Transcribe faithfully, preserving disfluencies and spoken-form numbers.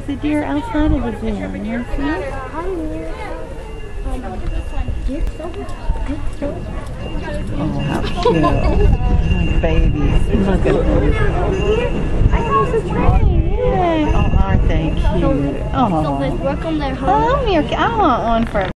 there's a deer outside of the den. You see it? Oh, how cute. Like babies. Look at them. I saw the train. Yeah. Oh, aren't they cute? Oh, So let's work on their home. oh, I'm your, I want one for